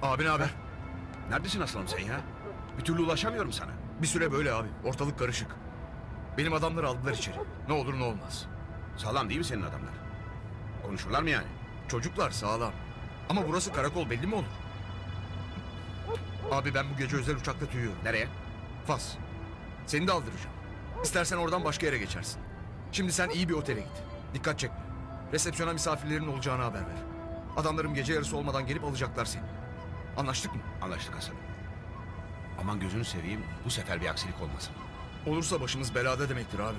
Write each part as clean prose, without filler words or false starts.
Abi ne haber? Neredesin aslanım sen ya? Bir türlü ulaşamıyorum sana. Bir süre böyle abi. Ortalık karışık. Benim adamları aldılar içeri. Ne olur ne olmaz. Sağlam değil mi senin adamlar? Konuşurlar mı yani? Çocuklar sağlam. Ama burası karakol, belli mi olur? Abi ben bu gece özel uçakla tüyüyorum. Nereye? Fas. Seni de aldıracağım. İstersen oradan başka yere geçersin. Şimdi sen iyi bir otele git. Dikkat çekme. Resepsiyona misafirlerin olacağını haber ver. Adamlarım gece yarısı olmadan gelip alacaklar seni. Anlaştık mı? Anlaştık aslanım. Aman gözünü seveyim, bu sefer bir aksilik olmasın. Olursa başımız belada demektir abi.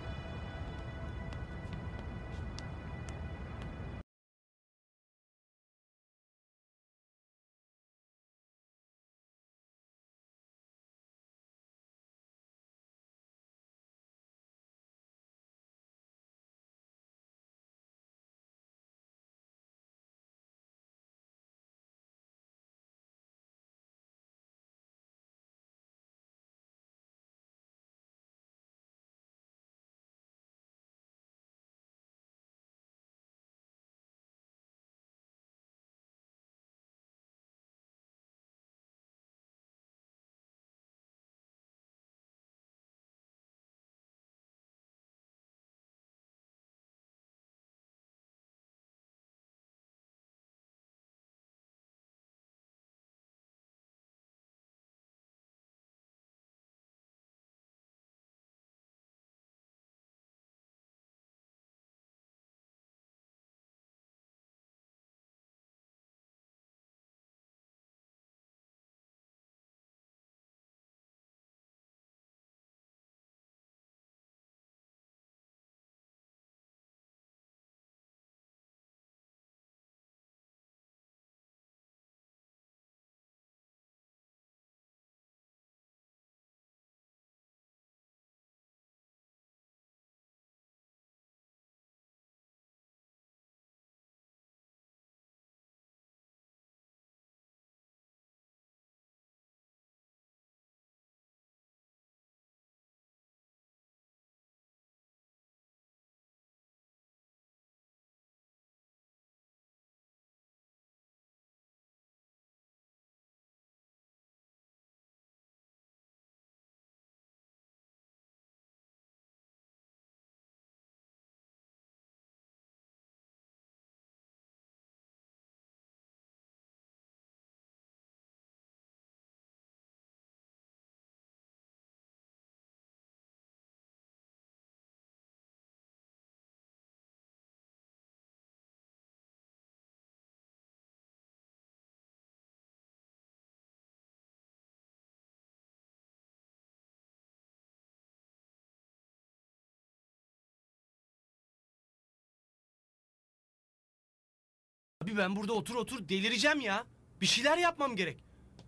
Abi ben burada otur otur delireceğim ya. Bir şeyler yapmam gerek.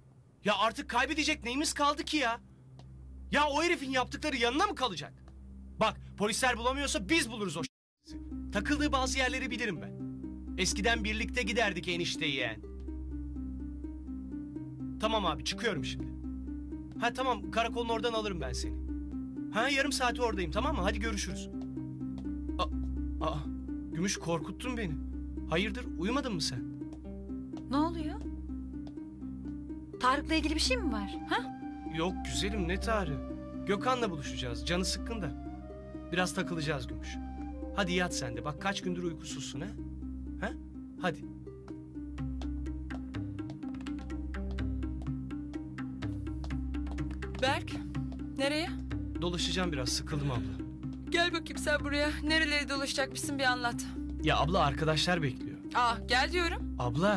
Ya artık kaybedecek neyimiz kaldı ki ya? Ya o herifin yaptıkları yanına mı kalacak? Bak polisler bulamıyorsa biz buluruz o takıldığı bazı yerleri bilirim ben. Eskiden birlikte giderdik enişte yeğen. Tamam abi çıkıyorum şimdi. Ha tamam karakolun oradan alırım ben seni. Ha yarım saate oradayım tamam mı? Hadi görüşürüz. Aa, Gümüş korkuttun beni. Hayırdır uyumadın mı sen? Ne oluyor? Tarık'la ilgili bir şey mi var? Ha? Yok güzelim ne Tarık. Gökhan'la buluşacağız. Canı sıkkın da. Biraz takılacağız Gümüş. Hadi yat sen de. Bak kaç gündür uykusuzsun ha? Ha? Hadi. Berk, nereye? Dolaşacağım biraz. Sıkıldım abla. Gel bakayım sen buraya. Nereleri dolaşacakmışsın bir anlat. Ya abla arkadaşlar bekliyor. Gel diyorum. Abla.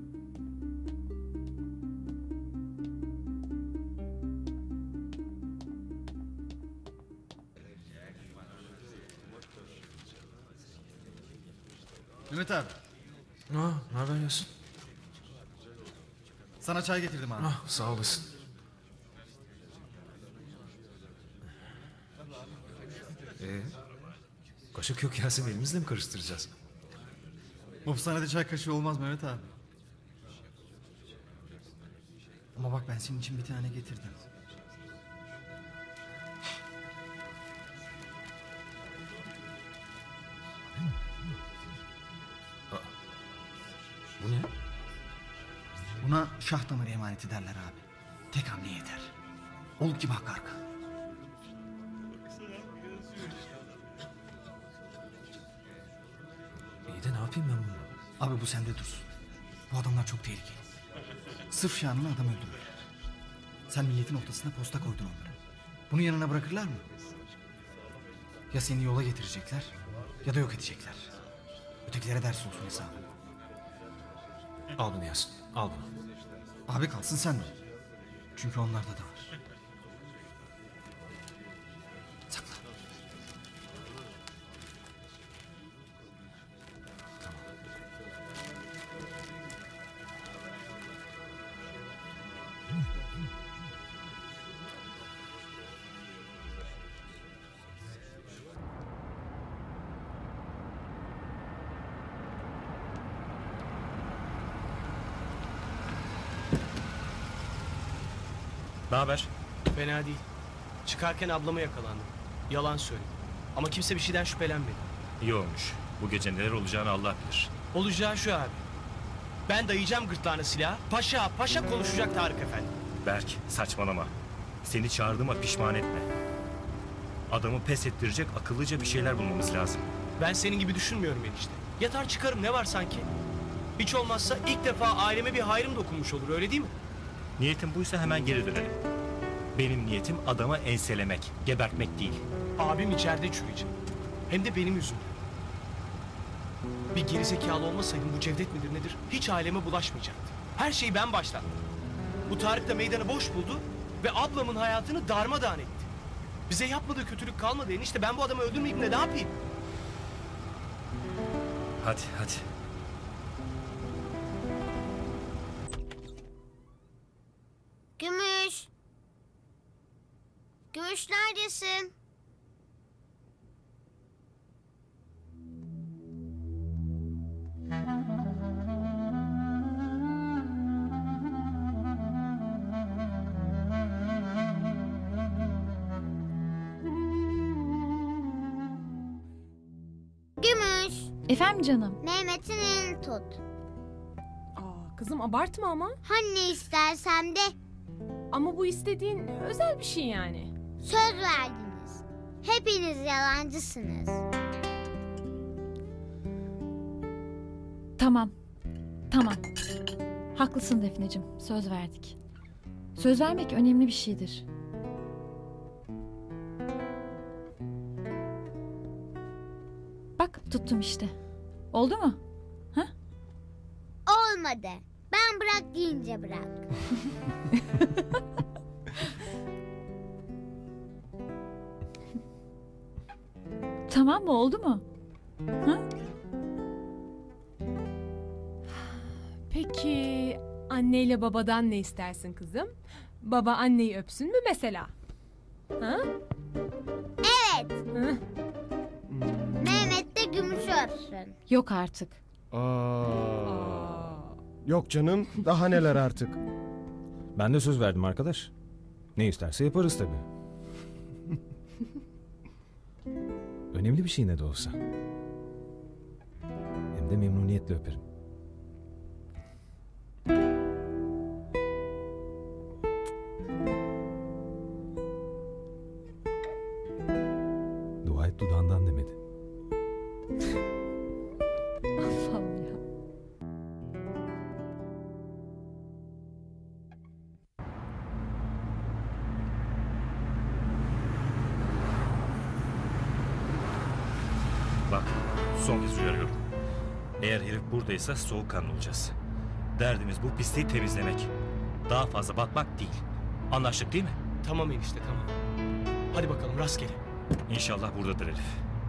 Mehmet abi. Ne haber Yasin? Sana çay getirdim abi. Sağ olasın. Kaşık yok Yasin, elimizle mi karıştıracağız? Hapishanede çay kaşığı olmaz Mehmet abi. Ama bak ben senin için bir tane getirdim. Bu ne? Buna şah damarı emaneti derler abi. Tek hamle yeter. Oluk gibi hak arka. İyi de ne yapayım ben bunu? Abi bu sende dursun. Bu adamlar çok tehlikeli. Sırf şanına adam öldürürler. Sen milletin ortasına posta koydun onları. Bunu yanına bırakırlar mı? Ya seni yola getirecekler ya da yok edecekler. Ötekilere ders olsun hesabı. Al bunu Yasin. Al bunu. Abi kalsın sen de. Çünkü onlarda da var. Sakla. Ne haber? Fena değil. Çıkarken ablama yakalandım. Yalan söyledim. Ama kimse bir şeyden şüphelenmedi. İyi olmuş. Bu gece neler olacağını Allah bilir. Olacağı şu abi. Ben dayayacağım gırtlağına silahı. Paşa paşa konuşacak Tarık Efendi. Berk, saçmalama. Seni çağırdığıma pişman etme. Adamı pes ettirecek akıllıca bir şeyler bulmamız lazım. Ben senin gibi düşünmüyorum enişte. Yatar çıkarım, ne var sanki? Hiç olmazsa ilk defa aileme bir hayrım dokunmuş olur, öyle değil mi? Niyetin buysa hemen geri dönelim. Benim niyetim adamı enselemek, gebertmek değil. Abim içeride çürüyecek. Hem de benim yüzümden. Bir gerizekalı olmasaydım bu Cevdet midir nedir hiç aileme bulaşmayacaktı. Her şeyi ben başlattım. Bu Tarık da meydanı boş buldu ve ablamın hayatını darmadağın etti. Bize yapmadığı kötülük kalmadı enişte, ben bu adamı öldürmeyeyim de ne yapayım? Hadi, hadi. Gümüş. Gümüş neredesin? Gümüş. Efendim canım. Mehmet'in elini tut. Aa, kızım abartma ama. Hani ne istersem de Ama bu istediğin özel bir şey yani. söz verdiniz. Hepiniz yalancısınız. Tamam. Tamam. Haklısın Defneciğim. Söz verdik. Söz vermek önemli bir şeydir. Bak tuttum işte. Oldu mu? Olmadı. Ben bırak deyince bırak. Tamam mı? Oldu mu? Peki anneyle babadan ne istersin kızım? Baba anneyi öpsün mü mesela? Ha? Evet. Hı? Mehmet de Gümüş'ü öpsün. Yok artık. Yok canım, daha neler artık. Ben de söz verdim arkadaş. Ne isterse yaparız tabii. Önemli bir şey ne de olsa. Hem de memnuniyetle öperim. Dua et dudağından demedi. Allah'ım ya. Bak, son kez uyarıyorum. Eğer herif buradaysa soğukkanlı olacağız. Derdimiz bu pisliği temizlemek. Daha fazla batmak değil. Anlaştık değil mi? Tamam enişte, tamam. Hadi bakalım rastgele. İnşallah buradadır herif.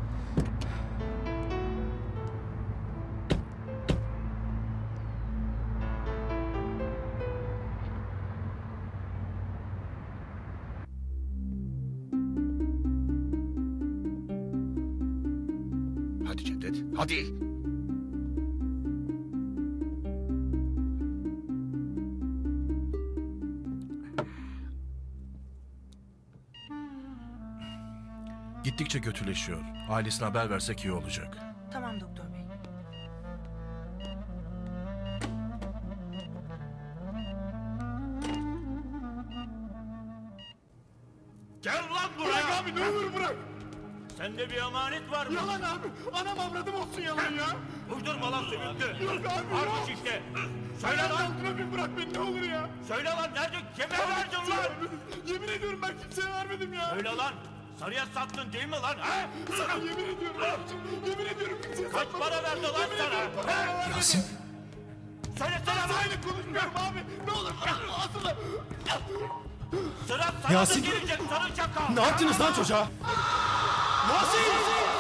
Hadi Cevdet, hadi. Gittikçe kötüleşiyor. Ailesine haber versek iyi olacak. Tamam doktor bey. Gel lan buraya. Bırak abi ne olur bırak. Sende bir emanet var mı? Yalan abi. Anam avradım olsun yalan ya. Uydurma lan sümüklü. Yok abi Varmış yok. işte. Söyle Ayağımın lan. altına bir bırak beni ne olur ya. Söyle lan nerede? Kime verdin Kimseye lan? vermedim. Yemin ediyorum ben kimseye vermedim ya. Söyle lan. Sarıya sattın değil mi lan? Ha? Sana yemin ediyorum abicim. Yemin ediyorum kimseye Kaç satmadım. para verdi lan Yemin sana? ediyorum para Ha? vermedim. Yasin. Söylesene Ben lan. seninle konuşmuyorum abi. Ne olur bırak ağzını. Sıra sana Yasin. da gelecek sarı çakal. Ne yaptınız lan çocuğa? Yasin!